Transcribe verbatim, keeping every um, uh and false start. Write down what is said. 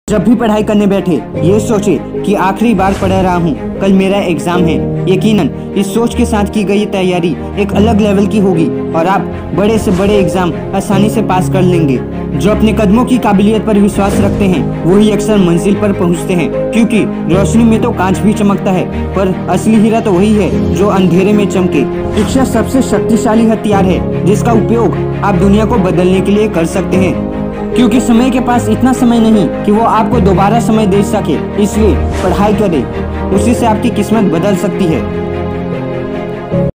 जब भी पढ़ाई करने बैठे ये सोचे कि आखिरी बार पढ़ रहा हूँ, कल मेरा एग्जाम है। यकीनन इस सोच के साथ की गई तैयारी एक अलग लेवल की होगी और आप बड़े से बड़े एग्जाम आसानी से पास कर लेंगे। जो अपने कदमों की काबिलियत पर विश्वास रखते हैं वही अक्सर मंजिल पर पहुँचते हैं, क्योंकि रोशनी में तो कांच भी चमकता है, पर असली हीरा तो वही है जो अंधेरे में चमके। शिक्षा सबसे शक्तिशाली हथियार है जिसका उपयोग आप दुनिया को बदलने के लिए कर सकते हैं, क्योंकि समय के पास इतना समय नहीं कि वो आपको दोबारा समय दे सके। इसलिए पढ़ाई करें, उसी से आपकी किस्मत बदल सकती है।